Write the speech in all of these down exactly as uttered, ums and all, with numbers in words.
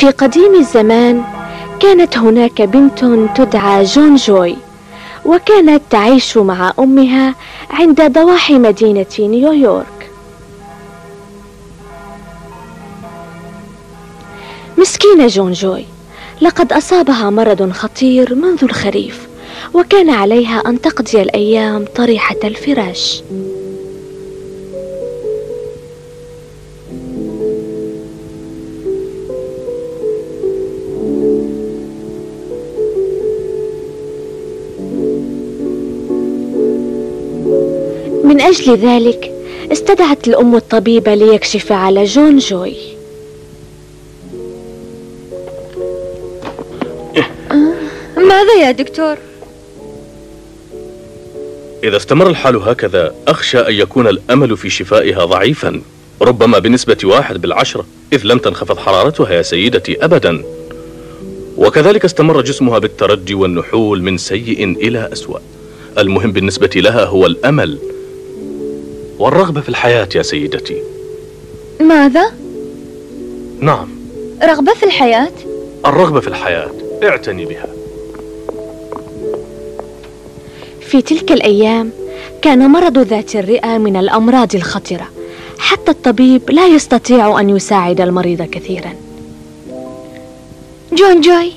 في قديم الزمان كانت هناك بنت تدعى جون جوي، وكانت تعيش مع أمها عند ضواحي مدينة نيويورك. مسكينة جون جوي، لقد أصابها مرض خطير منذ الخريف، وكان عليها أن تقضي الأيام طريحة الفراش. من أجل ذلك استدعت الأم الطبيب ليكشف على جون جوي. ماذا يا دكتور؟ إذا استمر الحال هكذا أخشى أن يكون الأمل في شفائها ضعيفا، ربما بنسبة واحد بالعشرة، إذ لم تنخفض حرارتها يا سيدتي أبدا، وكذلك استمر جسمها بالترجي والنحول من سيء إلى أسوأ. المهم بالنسبة لها هو الأمل والرغبة في الحياة يا سيدتي. ماذا؟ نعم، رغبة في الحياة؟ الرغبة في الحياة، اعتني بها. في تلك الأيام كان مرض ذات الرئة من الأمراض الخطرة، حتى الطبيب لا يستطيع أن يساعد المريض كثيرا. جون جوي،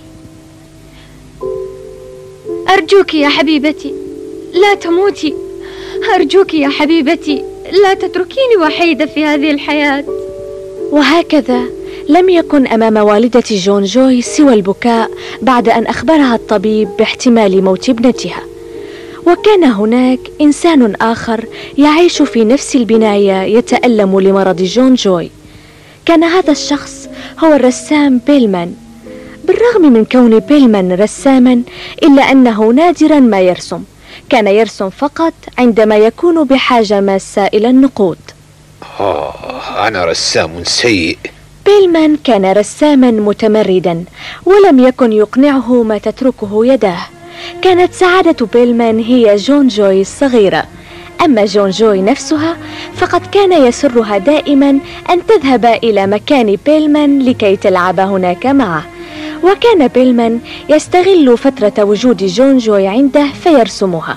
أرجوك يا حبيبتي لا تموتي، أرجوك يا حبيبتي لا تتركيني وحيدة في هذه الحياة. وهكذا لم يكن أمام والدة جون جوي سوى البكاء بعد أن أخبرها الطبيب باحتمال موت ابنتها. وكان هناك إنسان آخر يعيش في نفس البناية يتألم لمرض جون جوي. كان هذا الشخص هو الرسام بيلمان. بالرغم من كون بيلمان رساما، إلا أنه نادرا ما يرسم، كان يرسم فقط عندما يكون بحاجة ماسة إلى النقود. آه، أنا رسام سيء. بيلمان كان رساما متمردا، ولم يكن يقنعه ما تتركه يداه. كانت سعادة بيلمان هي جون جوي الصغيرة، أما جون جوي نفسها فقد كان يسرها دائما أن تذهب إلى مكان بيلمان لكي تلعب هناك معه. وكان بيلمان يستغل فترة وجود جون جوي عنده فيرسمها.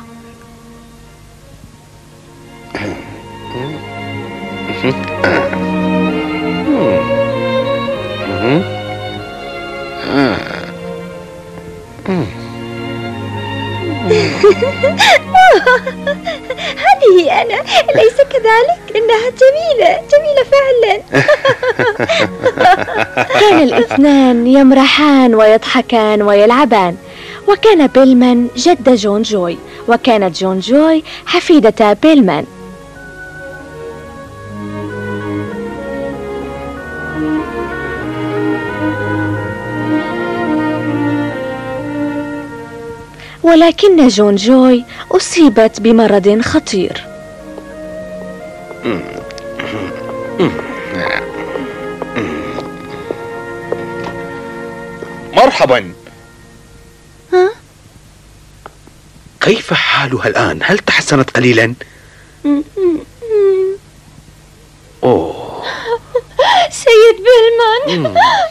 هذه أنا، أليس كذلك؟ إنها جميلة جميلة فعلا. كان الاثنان يمرحان ويضحكان ويلعبان، وكان بيلمان جد جون جوي، وكانت جون جوي حفيدة بيلمان. ولكن جون جوي أصيبت بمرض خطير. مرحبا. ها؟ كيف حالها الآن؟ هل تحسنت قليلا؟ أوه سيد بيلمان.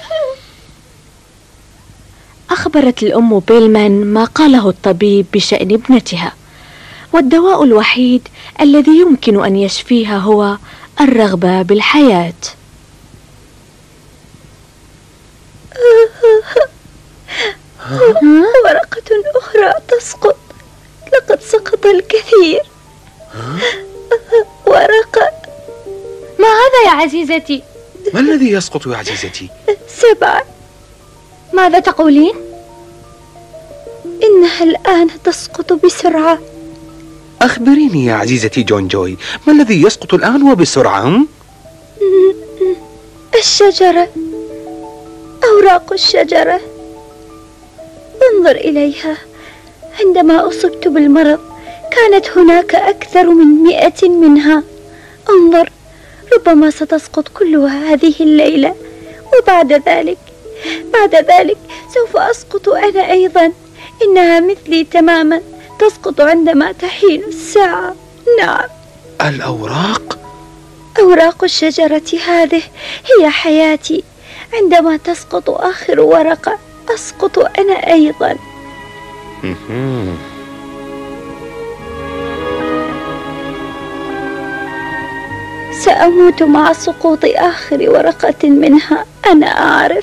أخبرت الأم بيلمان ما قاله الطبيب بشأن ابنتها، والدواء الوحيد الذي يمكن أن يشفيها هو الرغبة بالحياة. ورقة أخرى تسقط، لقد سقط الكثير. ورقة. ما هذا يا عزيزتي؟ ما الذي يسقط يا عزيزتي؟ سبعة. ماذا تقولين؟ إنها الآن تسقط بسرعة. أخبريني يا عزيزتي جون جوي، ما الذي يسقط الآن وبسرعة؟ الشجرة، أوراق الشجرة. انظر إليها. عندما أصبت بالمرض كانت هناك أكثر من مئة منها. انظر، ربما ستسقط كلها هذه الليلة، وبعد ذلك بعد ذلك سوف أسقط أنا أيضا. إنها مثلي تماما، تسقط عندما تحين الساعة. نعم، الأوراق؟ أوراق الشجرة هذه هي حياتي. عندما تسقط آخر ورقة أسقط أنا أيضا. سأموت مع سقوط آخر ورقة منها، أنا أعرف.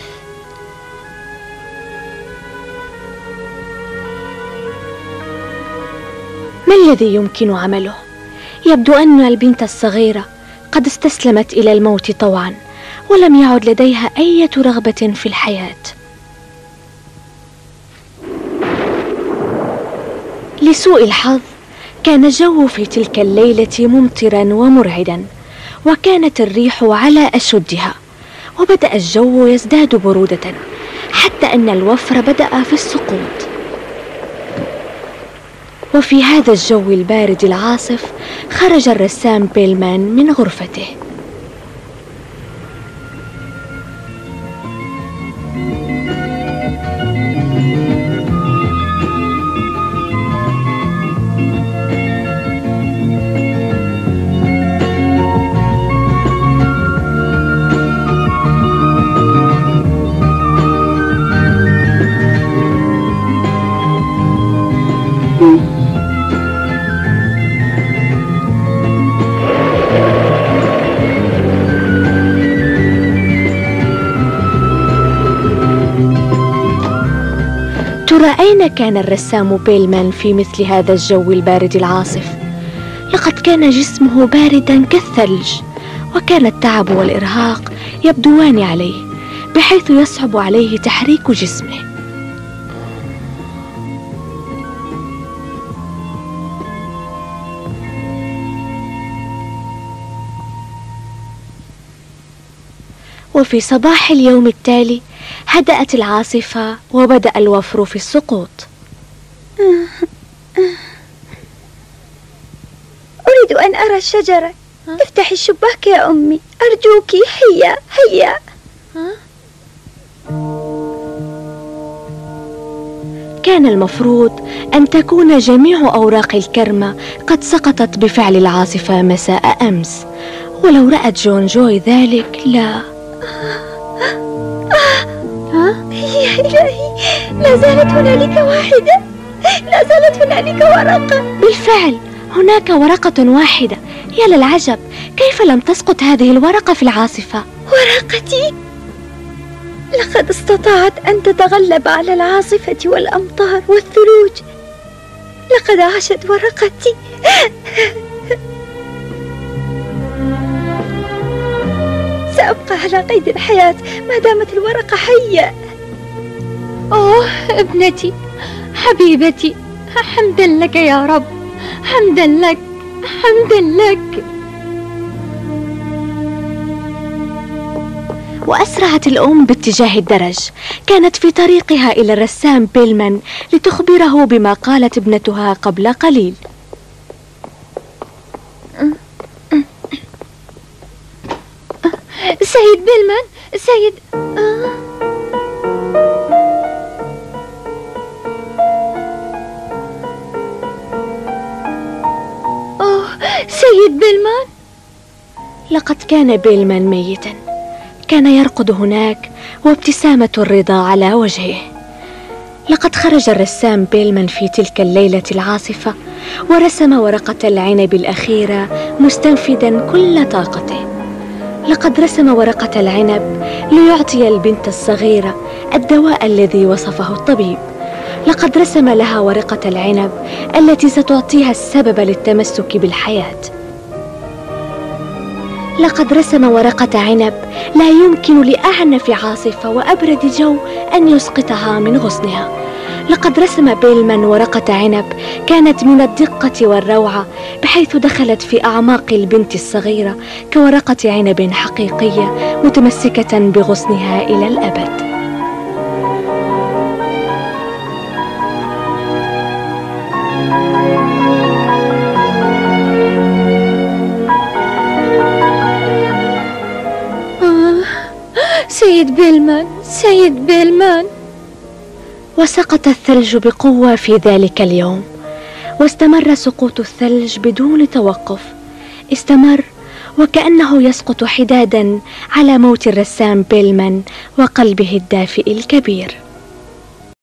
ما الذي يمكن عمله؟ يبدو أن البنت الصغيرة قد استسلمت إلى الموت طوعا، ولم يعد لديها أي رغبة في الحياة. لسوء الحظ كان الجو في تلك الليلة ممطرا ومرعدا، وكانت الريح على أشدها، وبدأ الجو يزداد برودة حتى أن الوفر بدأ في السقوط. وفي هذا الجو البارد العاصف خرج الرسام بيلمان من غرفته. ترى أين كان الرسام بيلمان في مثل هذا الجو البارد العاصف؟ لقد كان جسمه باردا كالثلج، وكان التعب والإرهاق يبدوان عليه بحيث يصعب عليه تحريك جسمه. وفي صباح اليوم التالي هدأت العاصفة وبدأ الوفر في السقوط. أريد أن أرى الشجرة. افتحي الشباك يا أمي أرجوك. هيا هيا. كان المفروض أن تكون جميع أوراق الكرمة قد سقطت بفعل العاصفة مساء أمس، ولو رأت جون جوي ذلك لا. يا إلهي، لا زالت هنالك واحدة، لا زالت هنالك ورقة. بالفعل هناك ورقة واحدة. يا للعجب، كيف لم تسقط هذه الورقة في العاصفة؟ ورقتي؟ لقد استطاعت أن تتغلب على العاصفة والأمطار والثلوج. لقد عاشت ورقتي. سأبقى على قيد الحياة ما دامت الورقة حية. أوه ابنتي حبيبتي، حمدا لك يا رب، حمدا لك، حمدا لك. وأسرعت الأم باتجاه الدرج. كانت في طريقها إلى الرسام بيلمان لتخبره بما قالت ابنتها قبل قليل. سيد بيلمان، سيد آه. أوه سيد بيلمان. لقد كان بيلمان ميتا. كان يرقد هناك وابتسامة الرضا على وجهه. لقد خرج الرسام بيلمان في تلك الليلة العاصفة ورسم ورقة العنب الأخيرة مستنفدا كل طاقته. لقد رسم ورقة العنب ليعطي البنت الصغيرة الدواء الذي وصفه الطبيب. لقد رسم لها ورقة العنب التي ستعطيها السبب للتمسك بالحياة. لقد رسم ورقة عنب لا يمكن لأعنف عاصفة وأبرد جو أن يسقطها من غصنها. لقد رسم بيلمان ورقة عنب كانت من الدقة والروعة بحيث دخلت في أعماق البنت الصغيرة كورقة عنب حقيقية متمسكة بغصنها إلى الأبد. سيد بيلمان، سيد بيلمان. وسقط الثلج بقوة في ذلك اليوم، واستمر سقوط الثلج بدون توقف. استمر وكأنه يسقط حدادا على موت الرسام بيلمان وقلبه الدافئ الكبير.